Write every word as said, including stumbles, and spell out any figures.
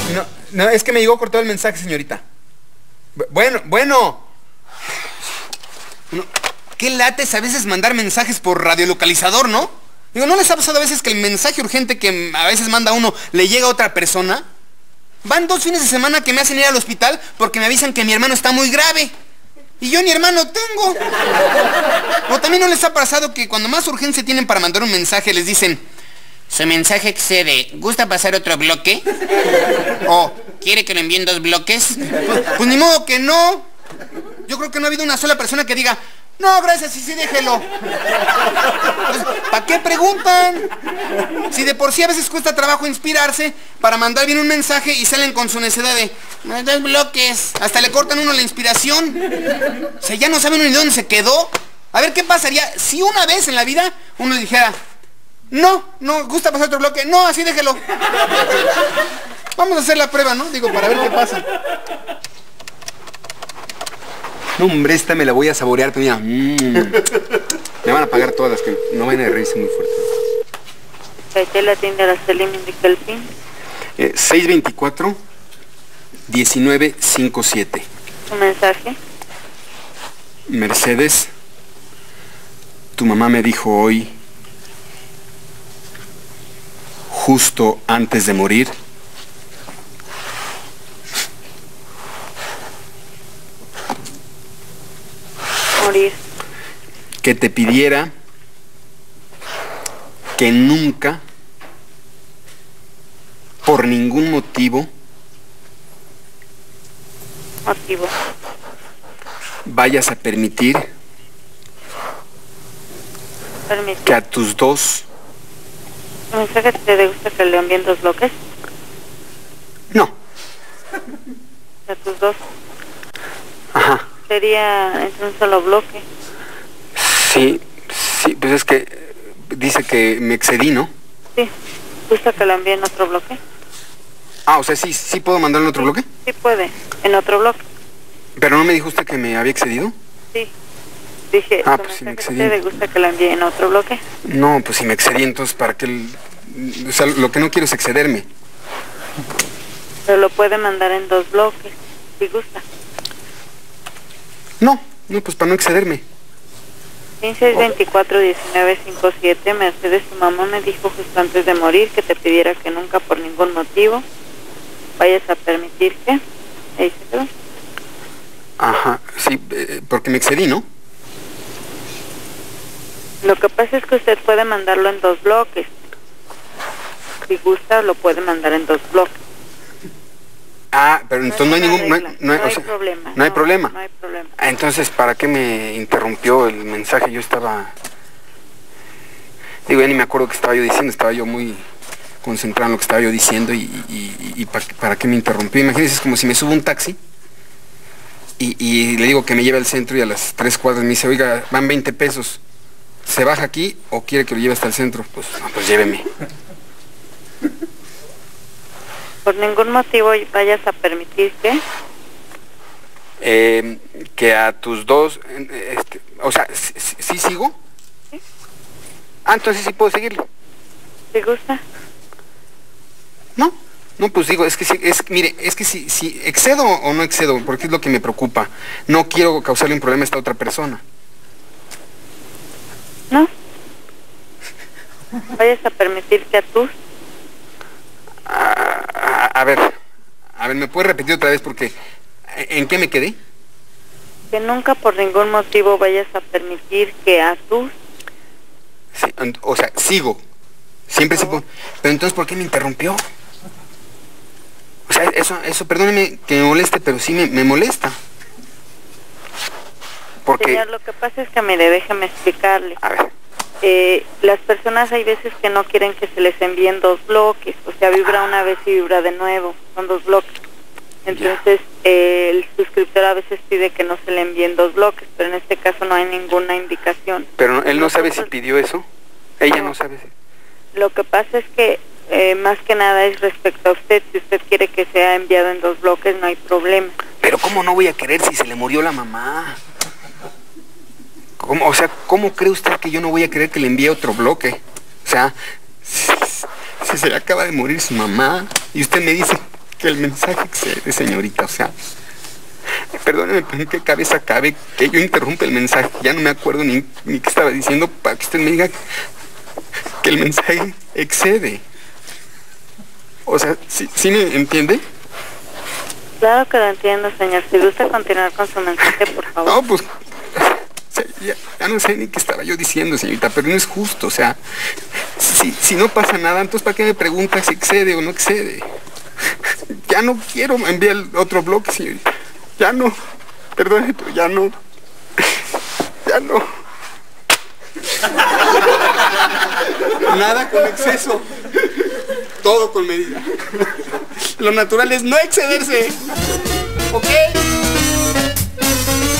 No, no, es que me llegó cortado el mensaje, señorita. Bueno, bueno. No, qué lates a veces mandar mensajes por radiolocalizador, ¿no? Digo, ¿no les ha pasado a veces que el mensaje urgente que a veces manda uno le llega a otra persona? Van dos fines de semana que me hacen ir al hospital porque me avisan que mi hermano está muy grave. Y yo ni hermano tengo. O también no les ha pasado que cuando más urgencia tienen para mandar un mensaje les dicen: su mensaje excede, ¿gusta pasar otro bloque? O ¿quiere que lo envíen dos bloques? Pues, pues ni modo que no. Yo creo que no ha habido una sola persona que diga: no, gracias, sí, sí, déjelo. Pues, ¿para qué preguntan? Si de por sí a veces cuesta trabajo inspirarse para mandar bien un mensaje y salen con su necesidad de dos bloques. Hasta le cortan uno la inspiración. O sea, ya no saben ni dónde se quedó. A ver, ¿qué pasaría si una vez en la vida uno le dijera: no, no, gusta pasar otro bloque? No, así déjelo. Vamos a hacer la prueba, ¿no? Digo, para ver qué pasa. No, hombre, esta me la voy a saborear, pero mira. Mmm. Me van a pagar todas, que no van a reírse muy fuerte. ¿Qué la tienda Araceli me indica el PIN? Eh, seis veinticuatro, diecinueve cincuenta y siete. ¿Tu mensaje? Mercedes, tu mamá me dijo hoy, justo antes de morir, morir, que te pidiera que nunca, por ningún motivo, motivo, vayas a permitir Permite. que a tus dos... ¿Tu mensaje te gusta que le envíen dos bloques? No. ¿A tus dos? Ajá. Sería en un solo bloque. Sí, sí, pues es que dice que me excedí, ¿no? Sí. ¿Gusta que le envíen otro bloque? Ah, o sea, sí, sí puedo mandarle en otro Sí, bloque. sí puede, en otro bloque. ¿Pero no me dijo usted que me había excedido? Sí. Dije, Ah, ¿tu pues sí me mensaje excedí. te gusta que le envíen en otro bloque? No, pues si me excedí, entonces ¿para qué? El... O sea, lo que no quiero es excederme. Pero lo puede mandar en dos bloques, si gusta. No, no, pues para no excederme. quince veinticuatro diecinueve cincuenta y siete, Mercedes, tu mamá me dijo justo antes de morir que te pidiera que nunca por ningún motivo vayas a permitir que... Ahí se quedó. Ajá, sí, eh, porque me excedí, ¿no? Lo que pasa es que usted puede mandarlo en dos bloques. Si gusta, lo puede mandar en dos bloques. Ah, pero entonces no hay ningún... No hay, no hay, no o hay sea, problema. No hay problema. No hay problema. Ah, entonces, ¿para qué me interrumpió el mensaje? Yo estaba... Digo, ya ni me acuerdo qué estaba yo diciendo, estaba yo muy concentrado en lo que estaba yo diciendo y, y, y, y para, ¿para qué me interrumpió? Imagínense, es como si me subo a un taxi y, y le digo que me lleve al centro y a las tres cuadras me dice: oiga, van veinte pesos, ¿se baja aquí o quiere que lo lleve hasta el centro? Pues, no, pues lléveme. Por ningún motivo vayas a permitir que... Eh, que a tus dos... Este, o sea, ¿sí, sí sigo? ¿Sí? Ah, entonces sí puedo seguirlo. ¿Te gusta? No, no, pues digo, es que si, es, mire, es que si, si excedo o no excedo, porque es lo que me preocupa. No quiero causarle un problema a esta otra persona. ¿No? Vayas a permitir que a tus... A, a, a ver, a ver, ¿me puede repetir otra vez? Porque, ¿en qué me quedé? Que nunca por ningún motivo vayas a permitir que a tus... Sí, o sea, sigo. Siempre sí puedo. Pero entonces, ¿por qué me interrumpió? O sea, eso, eso, perdóneme que me moleste, pero sí me, me molesta. Porque... Señor, lo que pasa es que, mire, déjeme explicarle. A ver. Eh, las personas hay veces que no quieren que se les envíen dos bloques, o sea, vibra una vez y vibra de nuevo, son dos bloques. Entonces, eh, el suscriptor a veces pide que no se le envíen dos bloques, pero en este caso no hay ninguna indicación. Pero él no sabe si pidió eso. Ella no sabe si... Lo que pasa es que, eh, más que nada es respecto a usted. Si usted quiere que sea enviado en dos bloques, no hay problema. Pero ¿cómo no voy a querer si se le murió la mamá? ¿Cómo? O sea, ¿cómo cree usted que yo no voy a querer que le envíe otro bloque? O sea, si, si se le acaba de morir su mamá y usted me dice que que el mensaje excede, señorita, o sea... Perdóneme, pero en qué cabeza cabe que yo interrumpa el mensaje. Ya no me acuerdo ni, ni qué estaba diciendo para que usted me diga que el mensaje excede. O sea, ¿sí, sí me entiende? Claro que lo entiendo, señor. Si gusta continuar con su mensaje, por favor. No, pues... O sea, ya, ya no sé ni qué estaba yo diciendo, señorita, pero no es justo, o sea... Si, si no pasa nada, entonces ¿para qué me pregunta si excede o no excede? Ya no quiero enviar otro bloque, señorita. Ya no. Perdone, pero ya no. Ya no. Nada con exceso. Todo con medida. Lo natural es no excederse. ¿Ok?